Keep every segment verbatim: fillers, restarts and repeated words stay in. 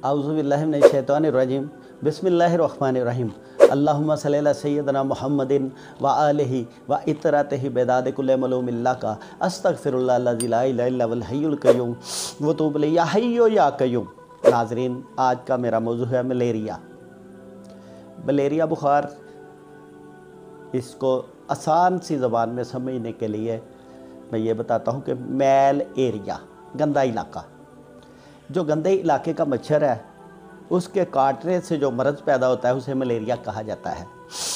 औज़ुबिल्लाहि मिनश्शैतानिर्रजीम बिस्मिल्लाहिर्रहमानिर्रहीम अल्लाहुम्मा सल्लि अला सय्यिदिना मुहम्मदिन व आलिहि व इतरातिहि बिदाद कुल्लि मलूमिल्लाह का अस्तगफिरुल्लाह लज़ी ला इलाहा इल्ला हुवल हय्युल क़य्यूम व तूबु इलैहि या हय्यु या क़य्यूम। नाज़रीन, आज का मेरा मौज़ू है मलेरिया। मलेरिया बुखार, इसको आसान सी ज़बान में समझने के लिए मैं ये बताता हूँ कि मैल एरिया, गंदा इलाका, जो गंदे इलाके का मच्छर है उसके काटने से जो मर्ज़ पैदा होता है उसे मलेरिया कहा जाता है।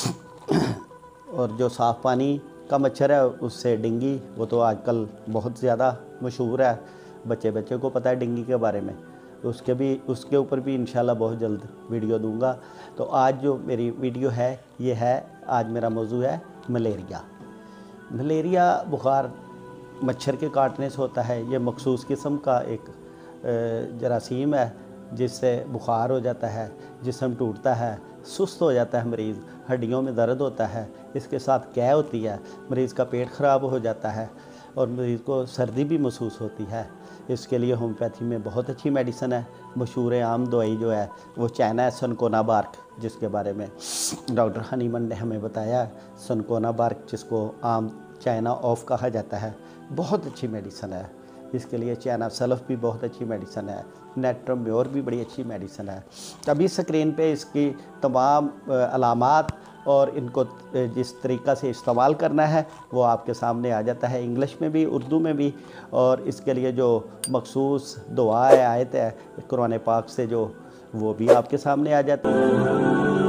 और जो साफ़ पानी का मच्छर है उससे डेंगू, वो तो आजकल बहुत ज़्यादा मशहूर है, बच्चे बच्चे को पता है डेंगू के बारे में। उसके भी उसके ऊपर भी इंशाल्लाह बहुत जल्द वीडियो दूंगा। तो आज जो मेरी वीडियो है ये है, आज मेरा मौजू है मलेरिया। मलेरिया बुखार मच्छर के काटने से होता है। ये मखसूस किस्म का एक जरासीम है जिससे बुखार हो जाता है, जिस्म टूटता है, सुस्त हो जाता है मरीज़, हड्डियों में दर्द होता है, इसके साथ कै होती है, मरीज़ का पेट ख़राब हो जाता है और मरीज़ को सर्दी भी महसूस होती है। इसके लिए होम्योपैथी में बहुत अच्छी मेडिसिन है। मशहूर आम दवाई जो है वो चाइना है, सनकोनाबार्क, जिसके बारे में डॉक्टर हनीमन ने हमें बताया। सनकोनाबार्क, जिसको आम चाइना ऑफ कहा जाता है, बहुत अच्छी मेडिसिन है। इसके लिए चाइना सल्फ भी बहुत अच्छी मेडिसिन है, नेट्रोम्योर भी बड़ी अच्छी मेडिसिन है। अभी स्क्रीन पे इसकी तमाम अलामात और इनको जिस तरीक़ा से इस्तेमाल करना है वो आपके सामने आ जाता है, इंग्लिश में भी, उर्दू में भी। और इसके लिए जो मखसूस दुआ है, आयत है कुरान पाक से, जो वो भी आपके सामने आ जाती है।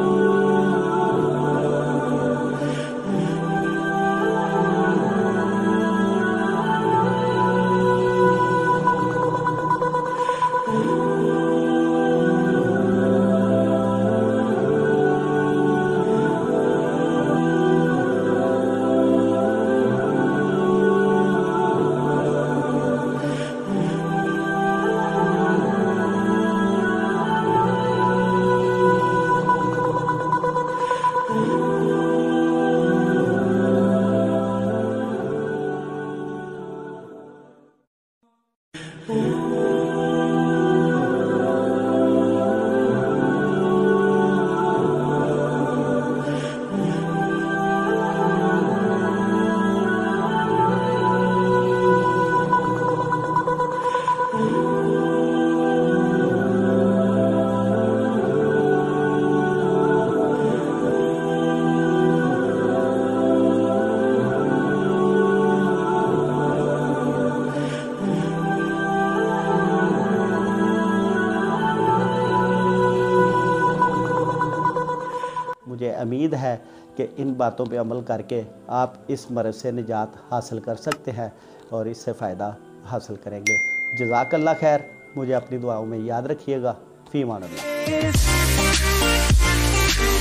मुझे उम्मीद है कि इन बातों पे अमल करके आप इस मर्ज़ से निजात हासिल कर सकते हैं और इससे फ़ायदा हासिल करेंगे। जज़ाकल्लाह खैर। मुझे अपनी दुआओं में याद रखिएगा। फ़ी अमान अल्लाह।